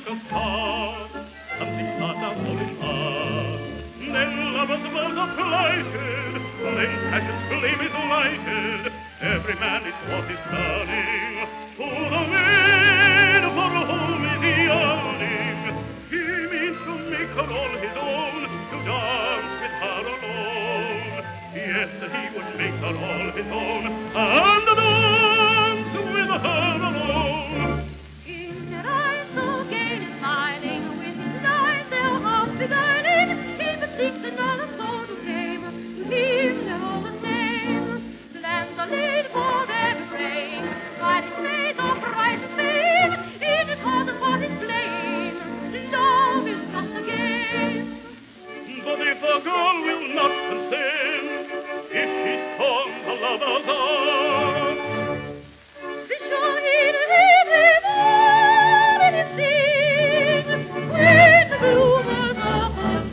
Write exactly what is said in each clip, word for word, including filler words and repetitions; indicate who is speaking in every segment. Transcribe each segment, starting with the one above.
Speaker 1: mazurka stars, and the stars are falling fast. Then lovers' vows are plighted, then passion's flame is lighted. Every man is what is turning to the maid for whom is yearning. He means to make her all his own, to dance with her alone. Yes, he would make her all his own, and dance with her alone.
Speaker 2: In their eyes so gay and smiling, with his eyes their hearts beguiling, he bespeaks another sort of game. To him they're all the same. Lands are laid for their refrain, while his maids are bright as fame. In his heart and for his flame, love is just a game.
Speaker 1: But if a girl will not consent, if she's torn the lover's arm,
Speaker 2: be sure he'll every word he sings when the bloomers are for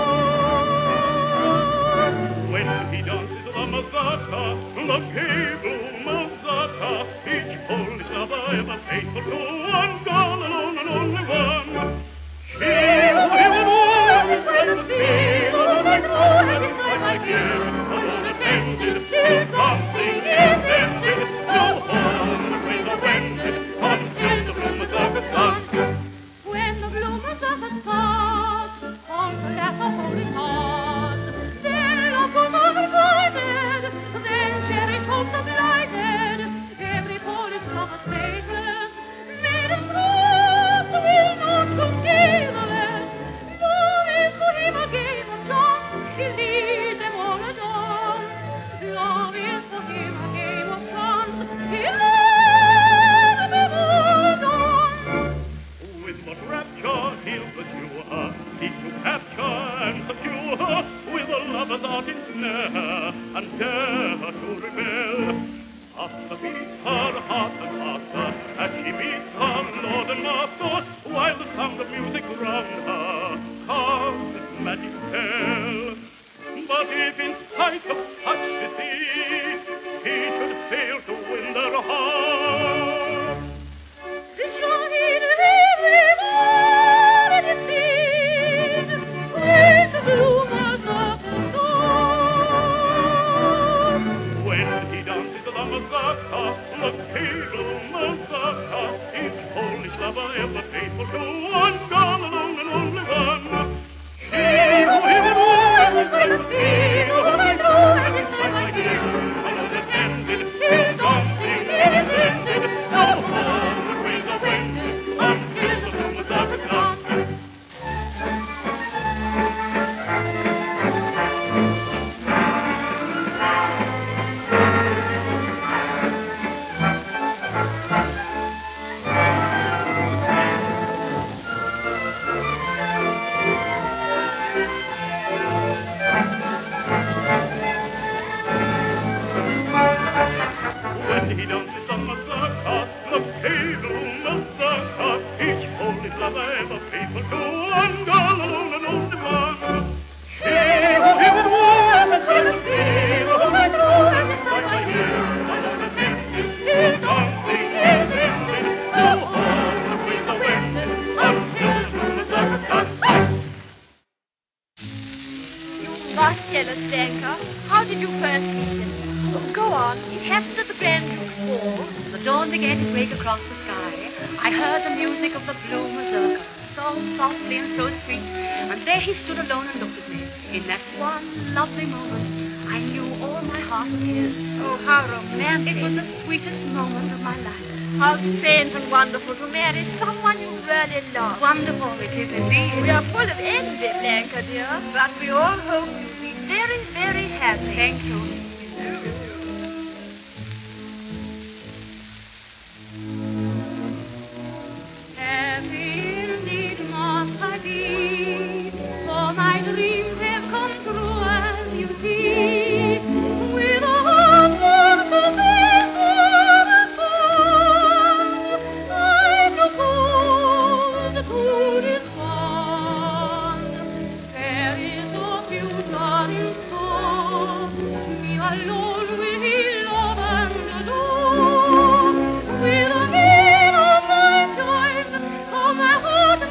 Speaker 2: dawn.
Speaker 1: when he dances the mazurka, the gay blue mazurka, each Polish lover ever faithful to one girl alone and only one. She who he would always like to see, who like to have his life like him, unattended, till dancing is ended, no horn with the wended, until the blue mazurka starts.
Speaker 2: When the bloomers are the stars, on the lap of holding hearts, then love goes unrequited, then cherished hopes are blighted. Every Polish lover's faithless, maiden trust will not forgive the less. Love is for him a game of chance, he leads them all a dance. Love is for him a game of chance, he leads them all a dance.
Speaker 1: With what rapture he'll pursue her, seek to capture and subdue her, with a lover's art in snare, and dare her to rebel. Faster beats her heart and faster, as she meets her lord and master, while the sound of music round her casts its magic spell. But if in spite of such deceit, he should fail to win their heart,
Speaker 2: be sure he'll every word he sings when the bloomers are for dawn.
Speaker 1: when he dances the mazurka, the gay blue mazurka, each Polish lover ever faithful to one girl alone and only one. She who he would always like to see, who like to have his life like him, unattended, till dancing is ended, no horn would raise a winded, until the blue mazurka starts. When he dances the mazurka, the gay blue mazurka, each Polish lover ever faithful to one girl alone and only one. She who he would always like to see, who like to have his life like him, unattended, till dancing is ended, no horn would raise a winded, until the blue mazurka starts.
Speaker 2: You must tell us, Blanca. How did you first meet him? Oh, go on.
Speaker 3: It happened at the Grand Duke's ball. The dawn began to break across the sky. I heard the music of the blue mazurka, so softly and so sweet. And there he stood alone and looked at me. In that one lovely moment, I knew all my heart was his.
Speaker 2: Oh, how romantic.
Speaker 3: It was the sweetest moment of my life.
Speaker 2: How strange and wonderful to marry someone you really love.
Speaker 3: Wonderful it is indeed.
Speaker 2: We are full of envy, Blanca, dear, but we all hope you'll be very, very happy.
Speaker 3: Thank you.
Speaker 2: Happy indeed must I be, for my dreams have come true, as you see, with a heart full of and song. I propose to this bond. There is no future in store. Me alone will he love and adore. With a man of my choice, of my heart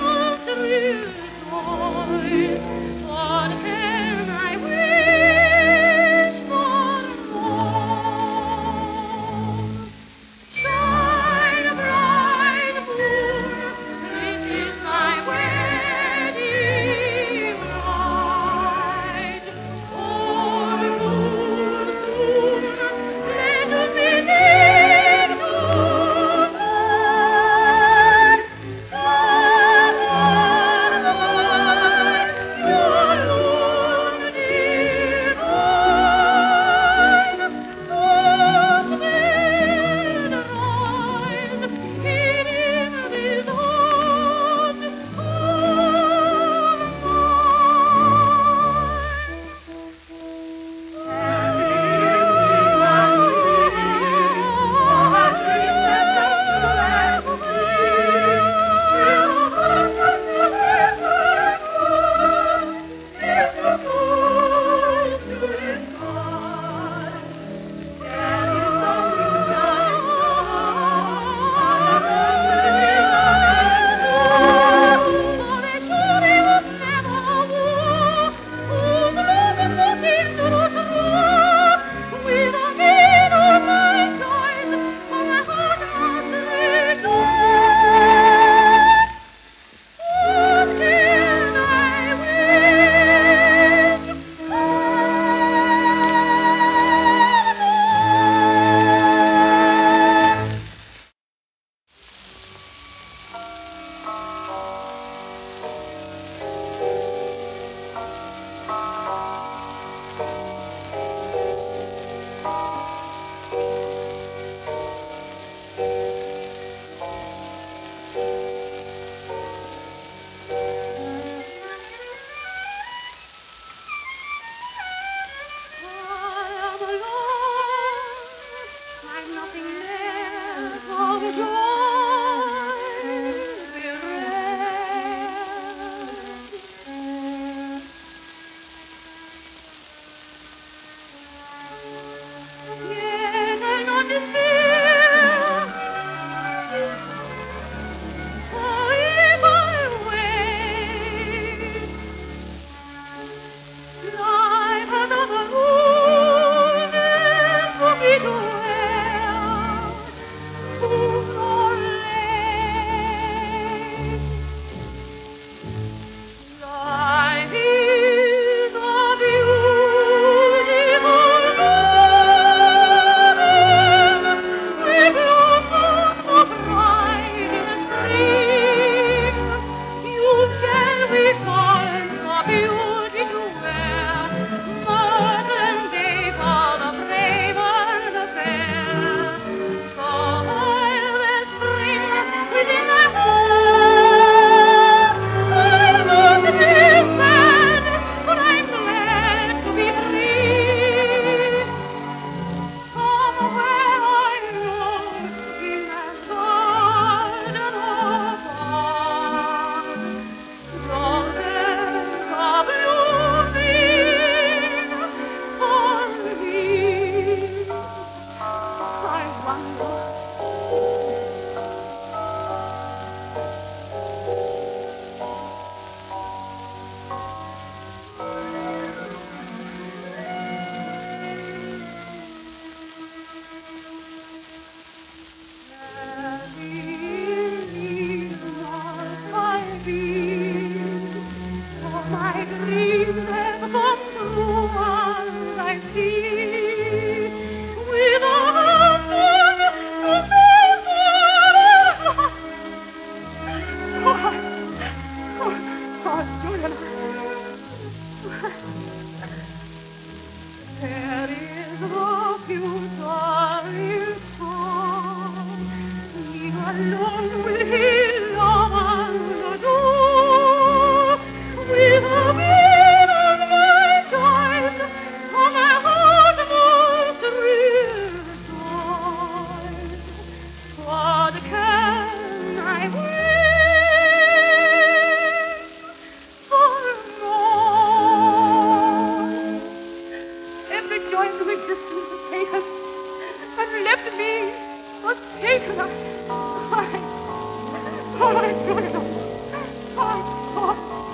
Speaker 2: taken and left me forsaken. I, I don't know. I thought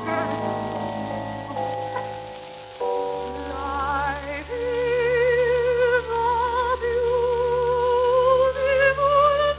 Speaker 2: life is a beautiful